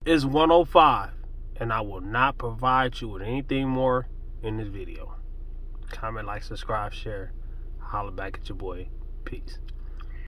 is 105, and I will not provide you with anything more in this video. Comment, like, subscribe, share. Holla back at your boy. Peace.